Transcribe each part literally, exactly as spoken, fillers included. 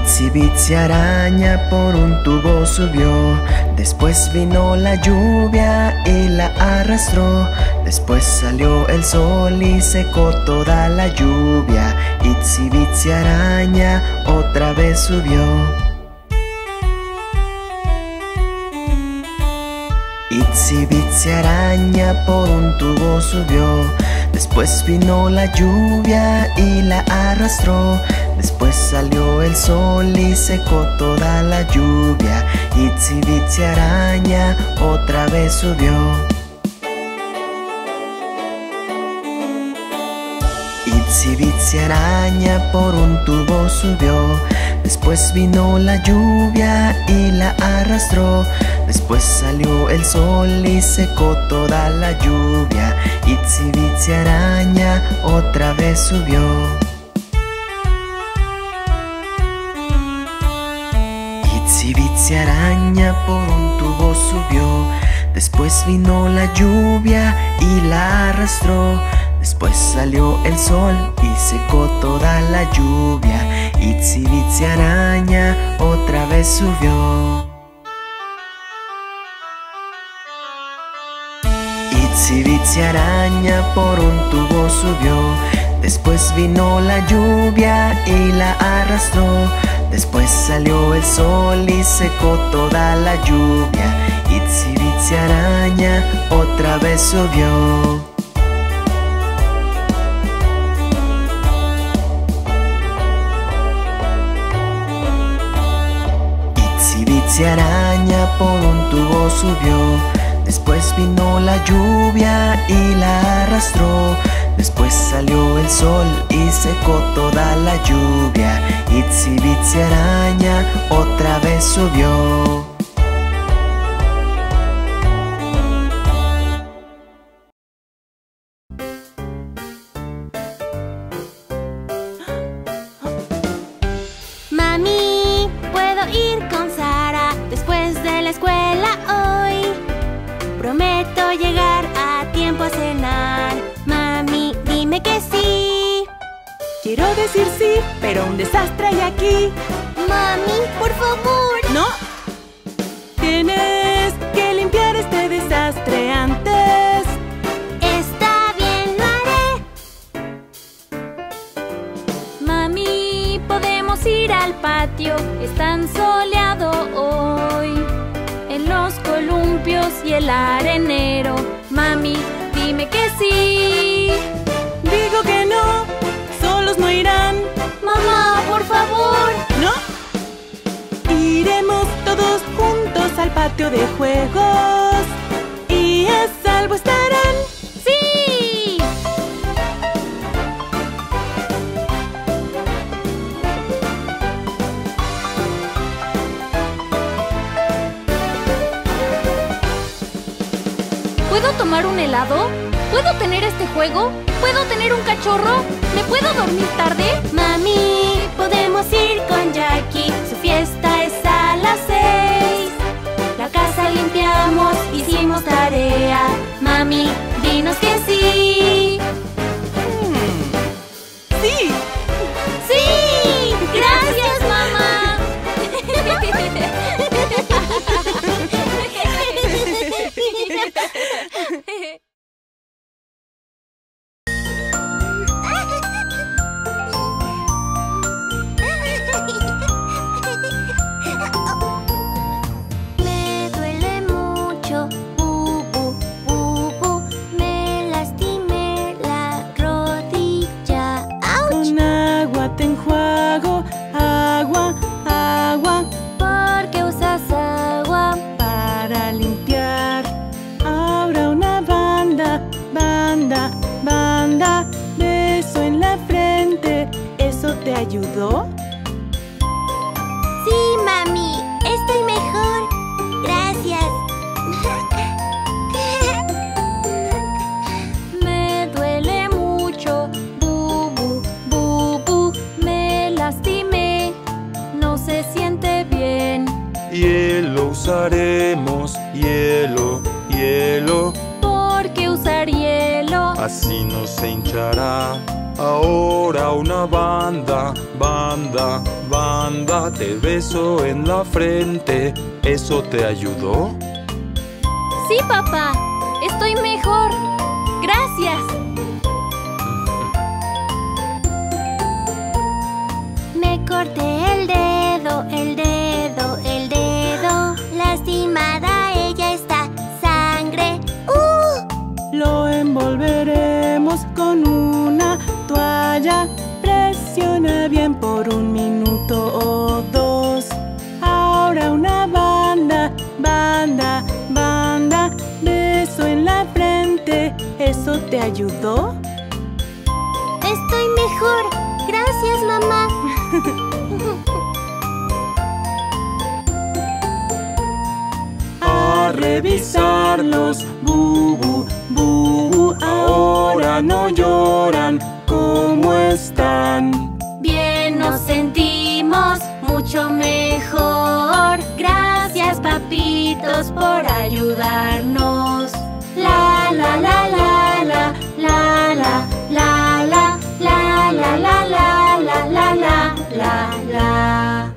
Itsy Bitsy araña por un tubo subió. Después vino la lluvia y la arrastró. Después salió el sol y secó toda la lluvia. Itsy Bitsy araña otra vez subió. Itsy Bitsy araña por un tubo subió. Después vino la lluvia y la arrastró. Después salió el sol y secó toda la lluvia. Itsy Bitsy araña otra vez subió. Itsy Bitsy araña por un tubo subió. Después vino la lluvia y la arrastró. Después salió el sol y secó toda la lluvia. Itsy Bitsy araña otra vez subió. Itsy Bitsy araña por un tubo subió. Después vino la lluvia y la arrastró. Después salió el sol y secó toda la lluvia. Itsy Bitsy araña otra vez subió. Itsy Bitsy araña por un tubo subió. Después vino la lluvia y la arrastró. Después salió el sol y secó toda la lluvia. Itsy Bitsy araña otra vez subió. Itsy Bitsy araña por un tubo subió. Después vino la lluvia y la arrastró. Después salió el sol y secó toda la lluvia. Itsy Bitsy araña otra vez subió. Mami, ¿puedo ir con Sara después de la escuela hoy? Prometo llegar a tiempo a cenar. Mami, dime que sí. Quiero decir sí, pero un desastre hay aquí. Mami, por favor. ¡No! Tienes que limpiar este desastre antes. Está bien, lo haré. Mami, ¿podemos ir al patio? Es tan soleado hoy. En los columpios y el arenero. Mami, dime que sí. Digo que no, solos no irán. Mamá, por favor. ¿No? Iremos todos juntos al patio de juegos y a salvo estarán. ¡Sí! ¿Puedo tomar un helado? ¿Puedo tener este juego? ¿Puedo tener un cachorro? ¿Me puedo dormir tarde? Mami, podemos ir con Jackie. Su fiesta es a las seis. La casa limpiamos, hicimos tarea. Mami, dinos que sí. Hmm. ¡Sí! ¡Sí! ¡Gracias, mamá! Me duele mucho, bu, bu, bu, bu. Me lastimé la rodilla. ¡Auch! Con agua te enjuago, agua, agua, ¿Por qué usas agua? para limpiar. Ahora una banda, banda, banda. Beso en la frente, ¿eso te ayudó? Sí, mami, estoy mejor. Gracias. Me duele mucho, bu, bu, bu, bu. Me lastimé, no se siente bien. Hielo usaremos, hielo, hielo. ¿Por qué usar hielo? Así no se hinchará. Ahora una banda, banda, banda. Panda, te beso en la frente. ¿Eso te ayudó? Sí, papá. Estoy mejor. Gracias. Me corté el dedo, el dedo, el dedo. Lastimada ella está. Sangre. ¡Uh! Lo envolveremos con una toalla. Presiona bien por un minuto o dos. Ahora una banda, banda, banda. Beso en la frente. ¿Eso te ayudó? Estoy mejor. Gracias, mamá. A revisarlos, bubu, bubu. Ahora no lloran. ¿Cómo están? Bien, nos sentimos mucho mejor. Gracias, papitos, por ayudarnos. La la la la la la la la la la la la la la la la la la.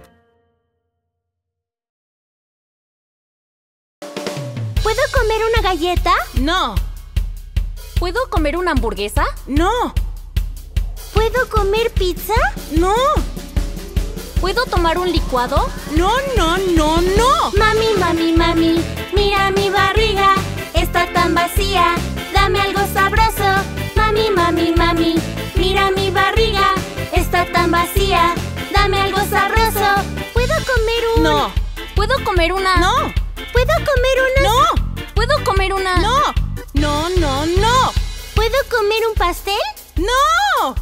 ¿Puedo comer una galleta? No, ¿Puedo comer una hamburguesa? no, ¿Puedo comer pizza? no, ¿Puedo tomar un licuado? no, no, no, no. Mami, mami, mami, mira mi barriga, está tan vacía, dame algo sabroso. Mami, mami, mami, mira mi barriga, está tan vacía, dame algo sabroso. ¿Puedo comer un...? No, ¿Puedo comer una...? no, ¿Puedo comer una...? no, ¿Puedo comer una...? no, no, no, no, ¿Puedo comer un pastel? no.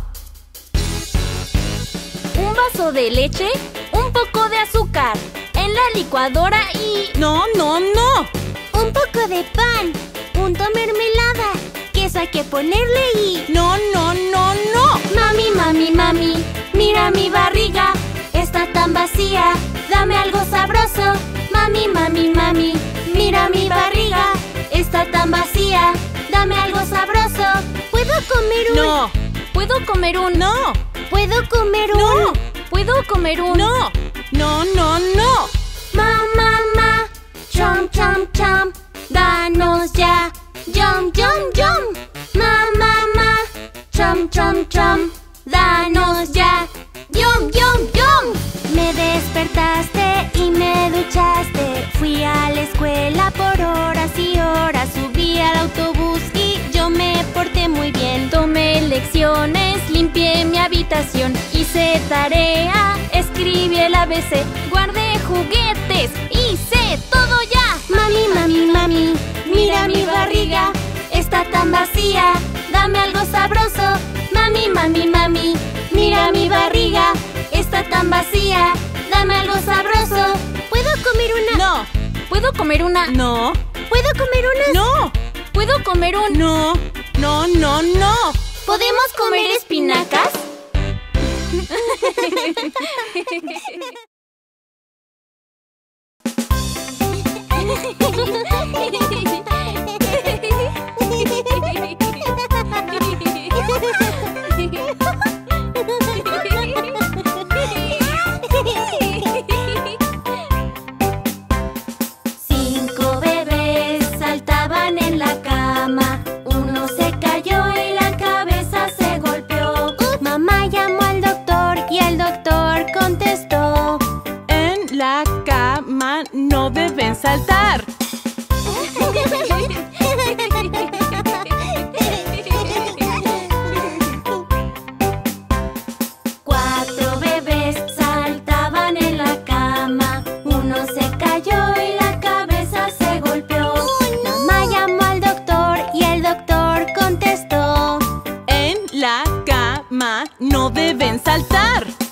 ¿Un vaso de leche? Un poco de azúcar en la licuadora y... No, no, no. un poco de pan, punto mermelada, queso hay que ponerle y... No, no, no, no. Mami, mami, mami, mira mi barriga, está tan vacía, dame algo sabroso. Mami, mami, mami, mira mi barriga, está tan vacía, dame algo sabroso. ¿Puedo comer un...? No, ¿Puedo comer un...? no, ¿Puedo comer un...? No. ¿Puedo comer un...? no, no, no, no. Ma, ma, ma, chom, chom, chom, danos ya, yum, yum, yum. Ma, ma, ma, chom, chom, chom, danos ya, yum, yum, yum. Me despertaste y me duchaste, fui a la escuela por horas y horas, subí al autobús y yo me porté muy bien. Tomé lecciones, limpié mi habitación, hice tarea, escribí el A B C, guardé juguetes, hice todo ya. Mami, mami, mami, mira mi barriga, está tan vacía, dame algo sabroso. Mami, mami, mami, mira mi barriga, está tan vacía, dame algo sabroso. ¿Puedo comer una? No, ¿Puedo comer una? no, ¿Puedo comer una? no, ¿Puedo comer un...? no, no, no, no. ¿Podemos comer espinacas? Cinco bebés saltaban en la cama. Uno se cayó y la cabeza se golpeó. Mamá llamó al doctor y el doctor contestó: En la cama no deben saltar. Cuatro bebés saltaban en la cama. Uno se cayó y la cabeza se golpeó. Mamá llamó al doctor y el doctor contestó: En la cama no deben saltar.